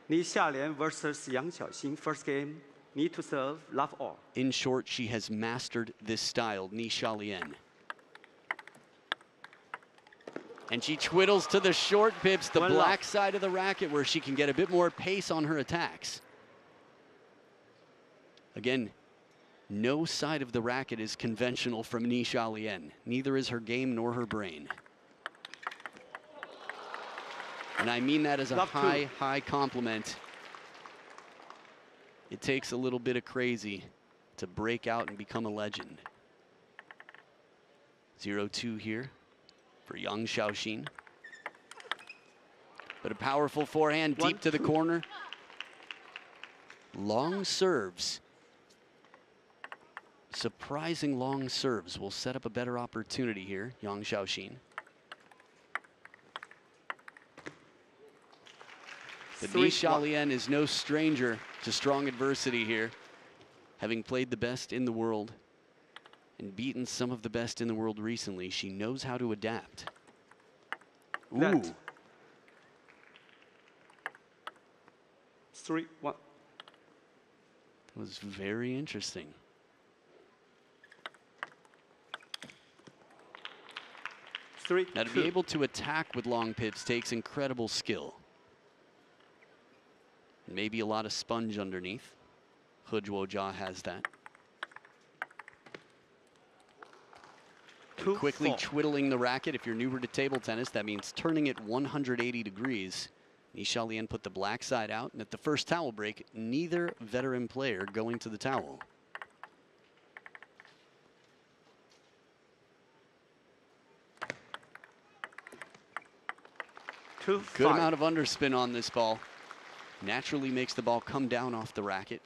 Ni Xiaolian versus Yang Xiaoxin. First game, need to serve, love all. In short, she has mastered this style, Ni Xiaolian. And she twiddles to the short pips, the black side of the racket, where she can get a bit more pace on her attacks. Again, no side of the racket is conventional from Ni Xiaolian. Neither is her game nor her brain. And I mean that as a high compliment. It takes a little bit of crazy to break out and become a legend. 0-2 here for Yang Xiaoxin. But a powerful forehand deep to the corner. Long serves. Surprising long serves will set up a better opportunity here, Yang Xiaoxin. But Ni Xiaolian is no stranger to strong adversity here, having played the best in the world and beaten some of the best in the world recently. She knows how to adapt. Ooh. 3-1. That was very interesting. Now, to be able to attack with long pips takes incredible skill. Maybe a lot of sponge underneath. He Zhuojia has that. And quickly twiddling the racket. If you're newer to table tennis, that means turning it 180 degrees. Ni Xiaolian put the black side out, and at the first towel break, neither veteran player going to the towel. Good amount of underspin on this ball. Naturally makes the ball come down off the racket.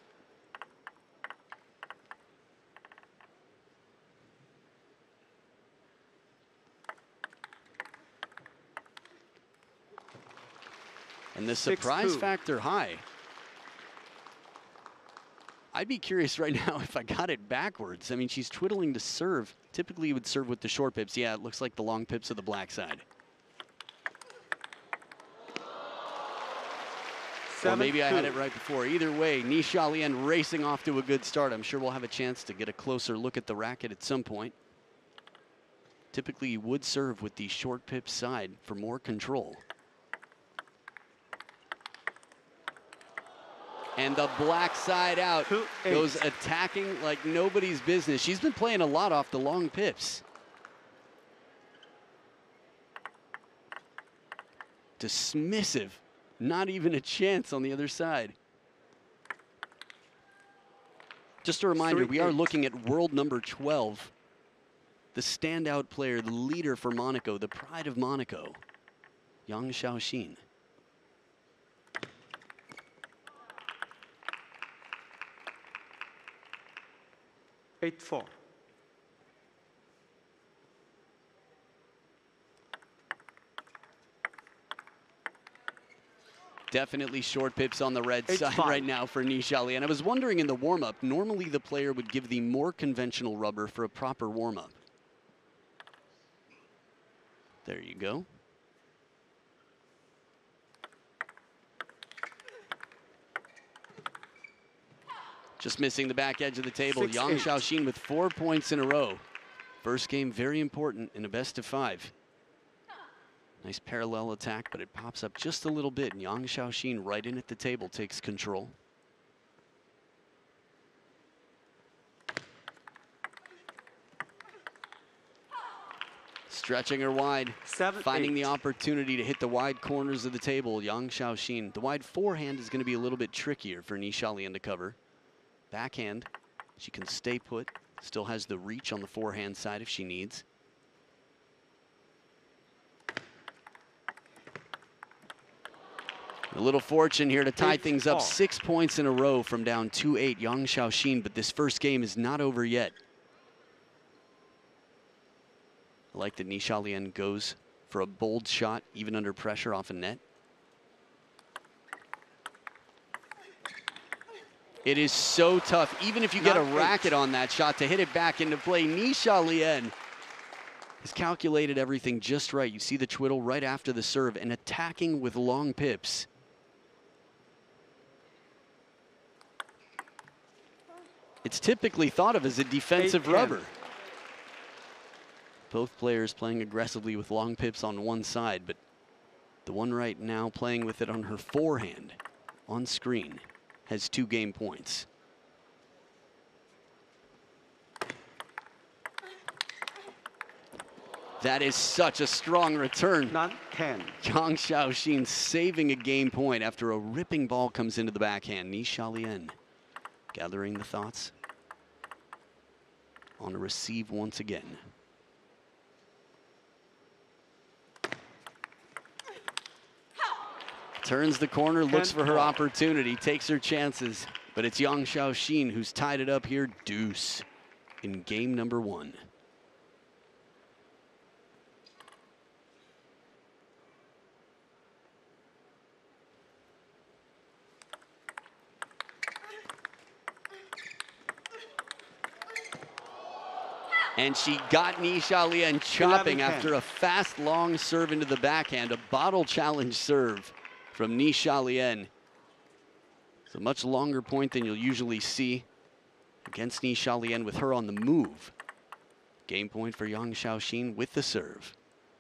And the surprise factor high. I'd be curious right now if I got it backwards. I mean, she's twiddling to serve. Typically you would serve with the short pips. Yeah, it looks like the long pips of the black side. Or maybe I had it right before. Either way, Ni Xiaolian racing off to a good start. I'm sure we'll have a chance to get a closer look at the racket at some point. Typically, you would serve with the short pip side for more control. And the black side out goes attacking like nobody's business. She's been playing a lot off the long pips. Dismissive. Not even a chance on the other side. Just a reminder, we are looking at world number 12. The standout player, the leader for Monaco, the pride of Monaco, Yang Xiaoxin. Eight-4. Definitely short pips on the red side right now for Ni Xiaolian. And I was wondering in the warm-up, normally the player would give the more conventional rubber for a proper warm-up. There you go. Just missing the back edge of the table. Yang Xiaoxin with 4 points in a row. First game very important in a best of 5. Nice parallel attack, but it pops up just a little bit, and Yang Xiaoxin right in at the table takes control. Stretching her wide, finding the opportunity to hit the wide corners of the table, Yang Xiaoxin. The wide forehand is going to be a little bit trickier for Ni Xiaolian to cover. Backhand, she can stay put, still has the reach on the forehand side if she needs. A little fortune here to tie things up. 6 points in a row from down 2-8, Yang Xiaoxin, but this first game is not over yet. I like that Ni Xiaolian goes for a bold shot, even under pressure off a net. It is so tough, even if you get a racket on that shot, to hit it back into play. Ni Xiaolian has calculated everything just right. You see the twiddle right after the serve and attacking with long pips. It's typically thought of as a defensive 8-10. rubber. Both players playing aggressively with long pips on one side, but the one right now playing with it on her forehand on screen has 2 game points. That is such a strong return. 9-10. Yang Xiaoxin saving a game point after a ripping ball comes into the backhand. Ni Xiaolian gathering the thoughts on a receive once again. Turns the corner, looks for her opportunity, takes her chances, but it's Yang Xiaoxin who's tied it up here, deuce, in game number 1. And she got Ni Xiaolian chopping 11-10. after a fast, long serve into the backhand, a bottle challenge serve from Ni Xiaolian. It's a much longer point than you'll usually see against Ni Xiaolian with her on the move. Game point for Yang Xiaoxin with the serve.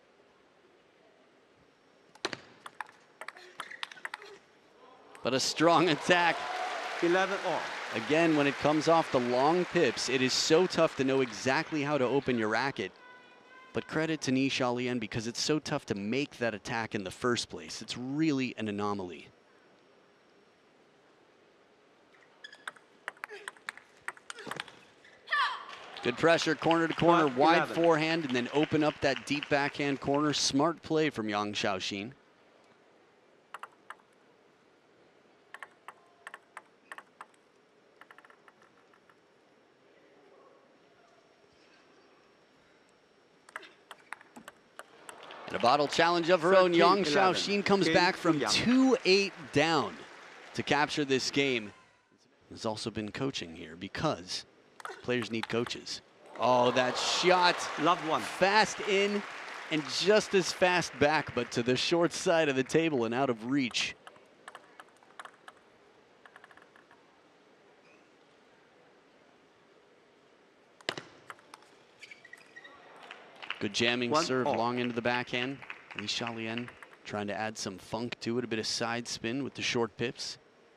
But a strong attack. 11-all. Again, when it comes off the long pips, it is so tough to know exactly how to open your racket. But credit to Ni Xiaolian because it's so tough to make that attack in the first place. It's really an anomaly. Good pressure, corner to corner, wide 11. forehand, and then open up that deep backhand corner. Smart play from Yang Xiaoxin. And a bottle challenge of her own. Yang 13-11. Xiaoxin comes Game back to from Yang. 2-8 down to capture this game. There's also been coaching here because players need coaches. Oh, that shot. Love 1. Fast in and just as fast back, but to the short side of the table and out of reach. Good jamming 1-all. serve long into the backhand. Ni Xiaolian trying to add some funk to it, a bit of side spin with the short pips.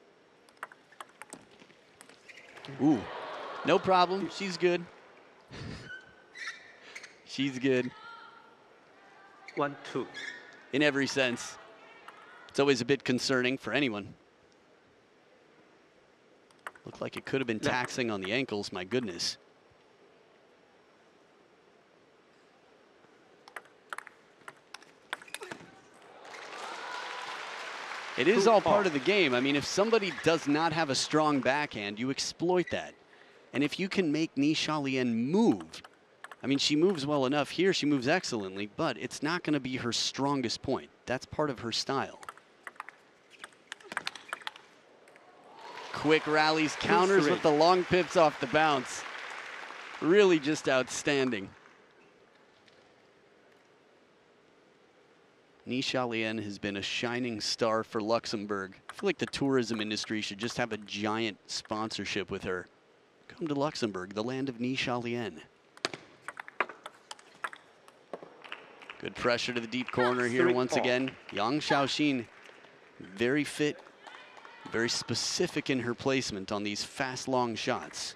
Ooh, no problem. She's good. She's good 1-2. in every sense. It's always a bit concerning for anyone. Looked like it could have been Yeah. taxing on the ankles, my goodness. It is all part of the game. I mean, if somebody does not have a strong backhand, you exploit that. And if you can make Ni Xiaolian move, I mean, she moves well enough here, she moves excellently, but it's not going to be her strongest point. That's part of her style. Quick rallies, counters with the long pips off the bounce. Really just outstanding. Ni Xiaolian has been a shining star for Luxembourg. I feel like the tourism industry should just have a giant sponsorship with her. Come to Luxembourg, the land of Ni Xiaolian. Good pressure to the deep corner here once again. Yang Xiaoxin, very fit, very specific in her placement on these fast, long shots.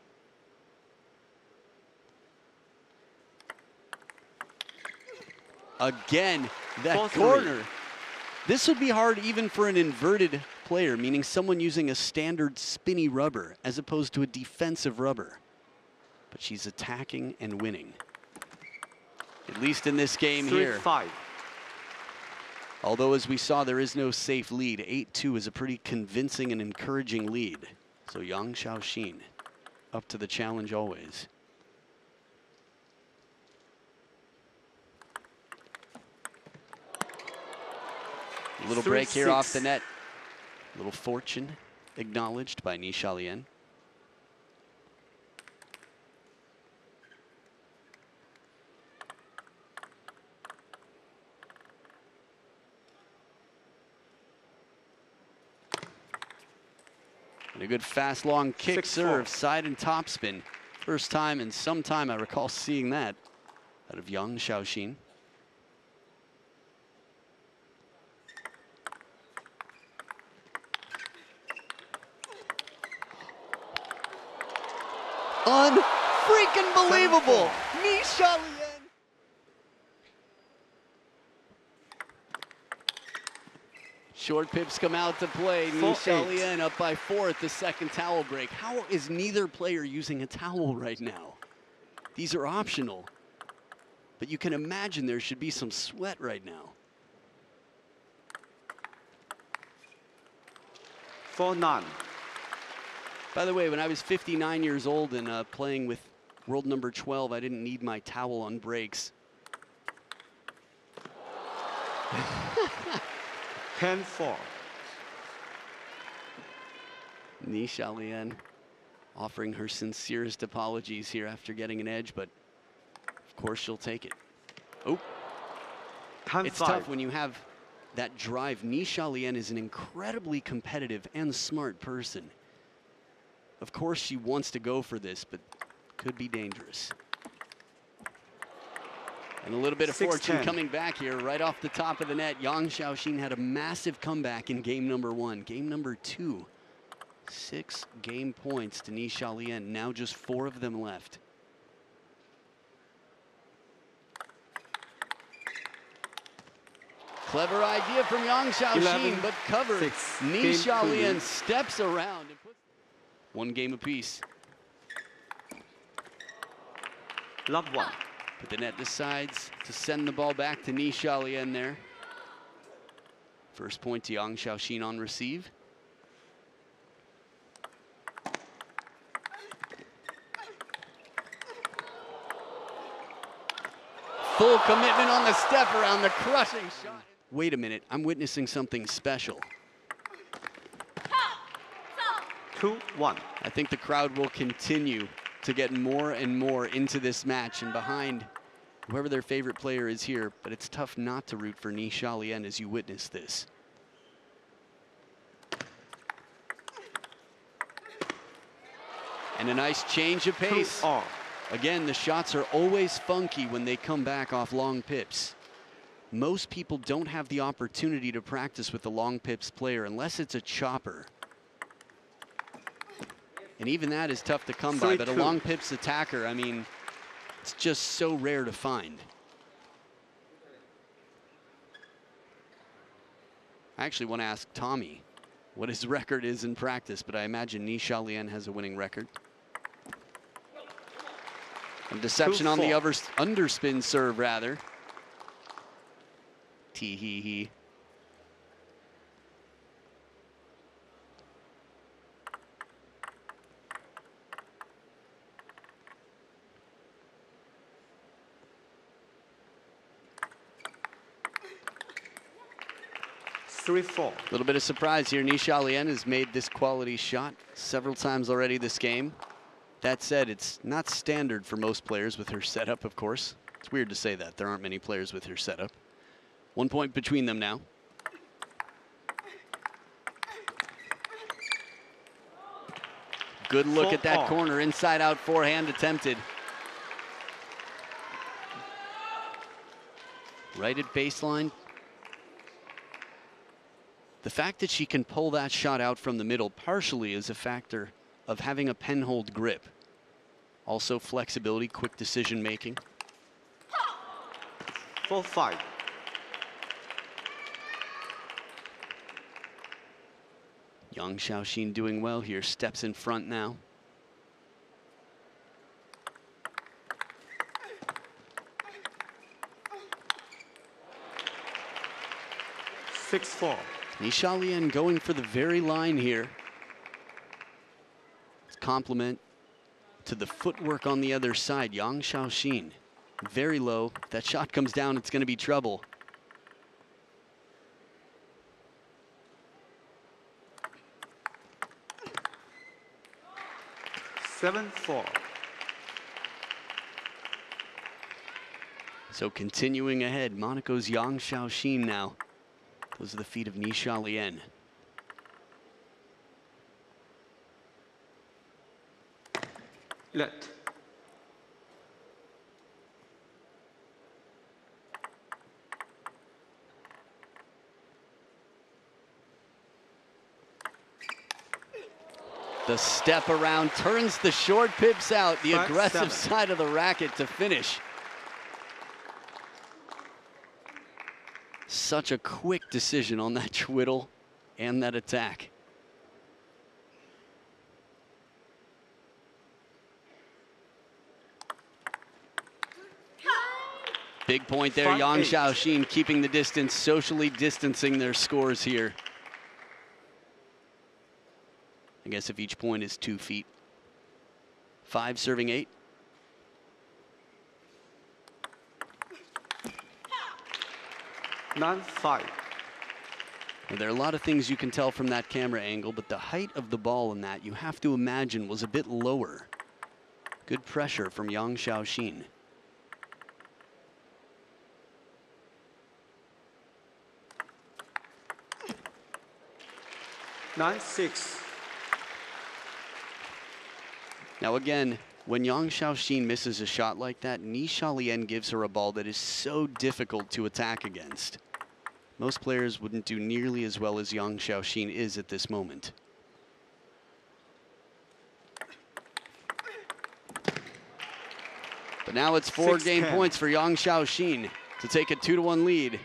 Again, that corner. This would be hard even for an inverted player, meaning someone using a standard spinny rubber as opposed to a defensive rubber. But she's attacking and winning. At least in this game here. 3-5. Although, as we saw, there is no safe lead. 8-2 is a pretty convincing and encouraging lead. So Yang Xiaoxin up to the challenge always. A little break here off the net. A little fortune acknowledged by Ni Xiaolian. And a good fast long kick 6-4. serve, side and top spin. First time in some time I recall seeing that out of Yang Xiaoxin. Unfreaking believable! Ni Xiaolian. Short pips come out to play. Ni 4-8. Xiaolian up by 4 at the second towel break. How is neither player using a towel right now? These are optional. But you can imagine there should be some sweat right now. 4-9. By the way, when I was 59 years old and playing with world number 12, I didn't need my towel on breaks. 10-4. Ni Xiaolian offering her sincerest apologies here after getting an edge, but of course she'll take it. Oh, 10-5. it's tough when you have that drive. Ni Xiaolian is an incredibly competitive and smart person. Of course she wants to go for this, but could be dangerous. And a little bit of 6-10. fortune coming back here right off the top of the net. Yang Xiaoxin had a massive comeback in game number 1. Game number 2, 6 game points to Ni Xiaolian. Now just 4 of them left. Clever idea from Yang Xiaoxin, but covered. 6. Ni Game Xiaolian 2. steps around and puts 1 game apiece. Love 1. But the net decides to send the ball back to Ni Xiaolian there. First point to Yang Xiaoxin on receive. Full commitment on the step around the crushing shot. Wait a minute, I'm witnessing something special. 2-1. I think the crowd will continue to get more and more into this match and behind whoever their favorite player is here, but it's tough not to root for Ni Xiaolian as you witness this. And a nice change of pace. 2-all. Again, the shots are always funky when they come back off long pips. Most people don't have the opportunity to practice with the long pips player unless it's a chopper. And even that is tough to come by, but a 3-2. long pips attacker, I mean, it's just so rare to find. I actually want to ask Tommy what his record is in practice, but I imagine Ni Xiaolian has a winning record. And deception on the 2-4. underspin serve, rather. Tee-hee-hee. A little bit of surprise here. Ni Xiaolian has made this quality shot several times already this game. That said, it's not standard for most players with her setup, of course. It's weird to say that. There aren't many players with her setup. 1 point between them now. Good look at that corner. Inside out forehand attempted. Right at baseline. The fact that she can pull that shot out from the middle partially is a factor of having a pen-hold grip. Also flexibility, quick decision making. 4-5. Yang Xiaoxin doing well here, steps in front now. Ni Xiaolian going for the very line here. It's compliment to the footwork on the other side. Yang Xiaoxin, very low. If that shot comes down, it's going to be trouble. So continuing ahead, Monaco's Yang Xiaoxin now. Those are the feet of Ni Xiaolian. Let. The step around turns the short pips out, the 5-7. aggressive side of the racket to finish. Such a quick decision on that twiddle and that attack. Big point there, Yang 5-8. Xiaoxin keeping the distance, socially distancing their scores here. I guess if each point is 2 feet. 5 serving 8. Nine, 5. Now, there are a lot of things you can tell from that camera angle, but the height of the ball in that, you have to imagine, was a bit lower. Good pressure from Yang Xiaoxin. Nine, 6. Now again, when Yang Xiaoxin misses a shot like that, Ni Xiaolian gives her a ball that is so difficult to attack against. Most players wouldn't do nearly as well as Yang Xiaoxin is at this moment. But now it's 4 game 6-10. points for Yang Xiaoxin to take a 2-1 lead.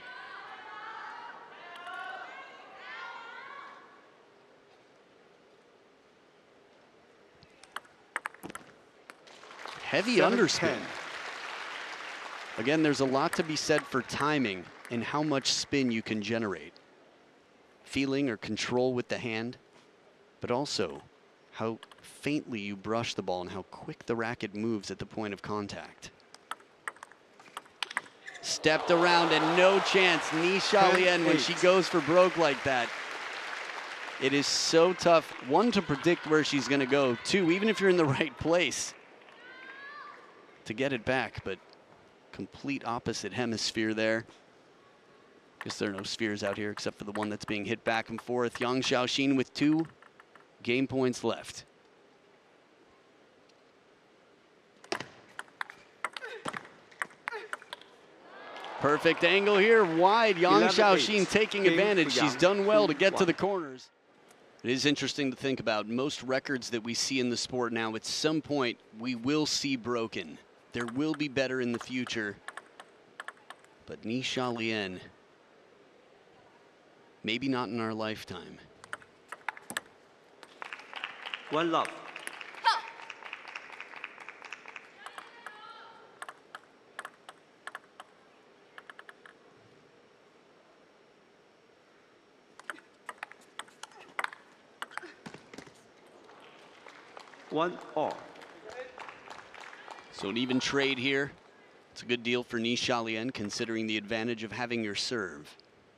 Heavy 7-10. underspin. Again, there's a lot to be said for timing and how much spin you can generate. Feeling or control with the hand, but also how faintly you brush the ball and how quick the racket moves at the point of contact. Stepped around and no chance. Ni Xiaolian, when she goes for broke like that, it is so tough, 1, to predict where she's going to go, 2, even if you're in the right place, to get it back. But complete opposite hemisphere there. Guess there are no spheres out here except for the one that's being hit back and forth. Yang Xiaoxin with 2 game points left. Perfect angle here, wide. Yang 11-8. Xiaoxin taking Game advantage. for She's Yang. done well to get to 2-1. the corners. It is interesting to think about. Most records that we see in the sport now, at some point, we will see broken. There will be better in the future. But Ni Xiaolian, maybe not in our lifetime. 1 love. One all. So an even trade here. It's a good deal for Ni Xiaolian, considering the advantage of having your serve.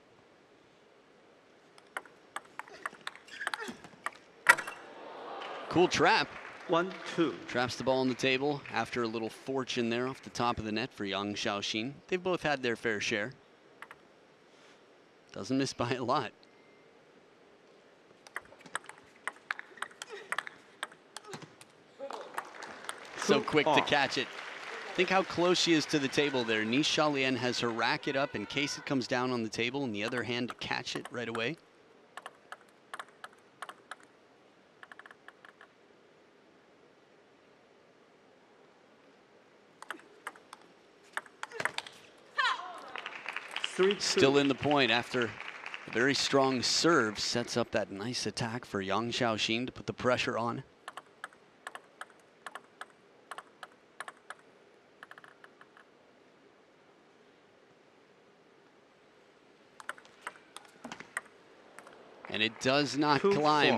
Cool trap. 1-2. Traps the ball on the table after a little fortune there off the top of the net for Yang Xiaoxin. They've both had their fair share. Doesn't miss by a lot. So quick to catch it. Think how close she is to the table there. Ni Xiaolian has her racket up in case it comes down on the table, and the other hand to catch it right away. Still in the point after a very strong serve. Sets up that nice attack for Yang Xiaoxin to put the pressure on. And it does not climb. 2-4.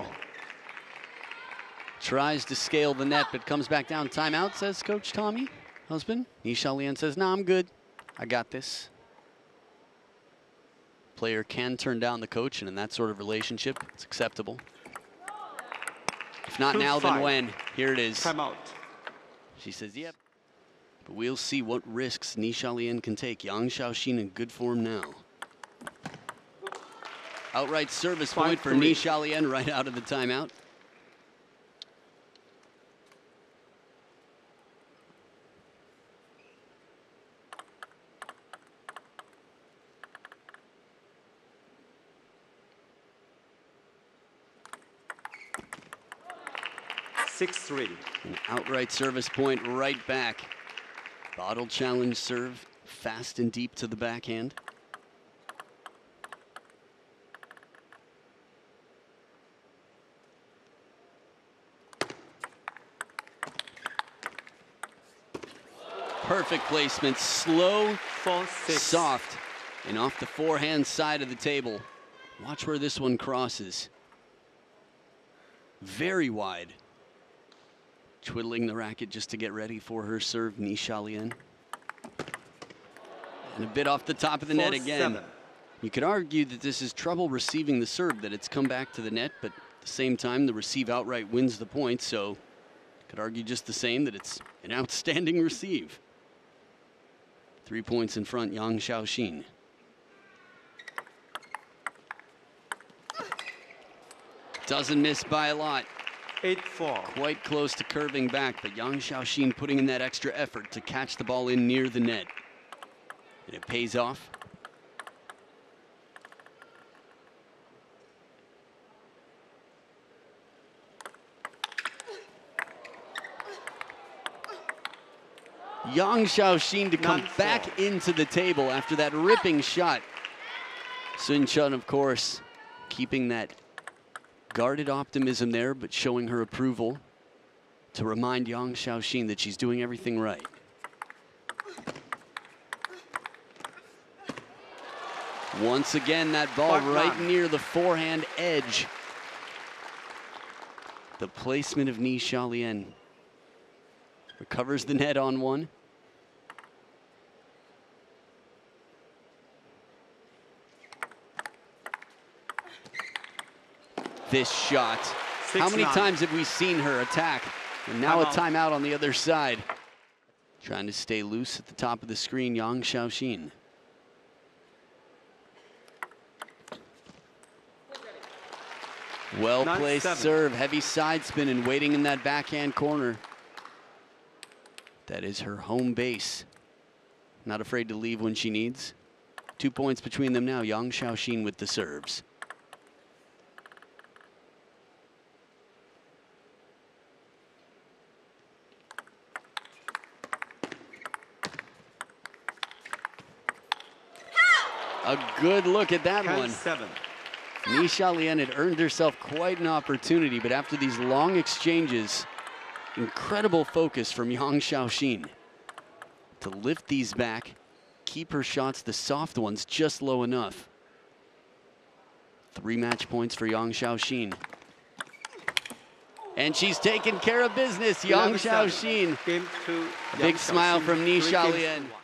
Tries to scale the net, but comes back down. Timeout, says Coach Tommy. Husband. Ni Xiaolian says, "No, I'm good. I got this." Player can turn down the coach, and in that sort of relationship, it's acceptable. If not now, then when? Here it is. Timeout. She says, yep. But we'll see what risks Ni Xiaolian can take. Yang Xiaoxin in good form now. Outright service point for Ni Xiaolian right out of the timeout. 6-3. An outright service point right back. Bottle challenge serve, fast and deep to the backhand. Perfect placement, slow, 4-6. soft, and off the forehand side of the table. Watch where this one crosses. Very wide. Twiddling the racket just to get ready for her serve, Ni Xiaolian. And a bit off the top of the net again. 4-7. You could argue that this is trouble receiving the serve, that it's come back to the net, but at the same time, the receive outright wins the point, so could argue just the same, that it's an outstanding receive. 3 points in front, Yang Xiaoxin. Doesn't miss by a lot. 8-4. Quite close to curving back, but Yang Xiaoxin putting in that extra effort to catch the ball in near the net. And it pays off. Yang Xiaoxin to come 9-4. back into the table after that ripping shot. Sun Chun, of course, keeping that guarded optimism there, but showing her approval to remind Yang Xiaoxin that she's doing everything right. Once again, that ball right near the forehand edge. The placement of Ni Xiaolian. Recovers the net on one. This shot. How many times have we seen her attack? And now a timeout on the other side. Trying to stay loose at the top of the screen, Yang Xiaoxin. Well-placed serve, heavy side spin and waiting in that backhand corner. That is her home base. Not afraid to leave when she needs. 2 points between them now, Yang Xiaoxin with the serves. A good look at that one. 10-7. Ni Xiaolian had earned herself quite an opportunity, but after these long exchanges, incredible focus from Yang Xiaoxin to lift these back, keep her shots, the soft ones, just low enough. 3 match points for Yang Xiaoxin. And she's taking care of business, Yang Xiaoxin. Game 2. A big smile from Ni Xiaolian.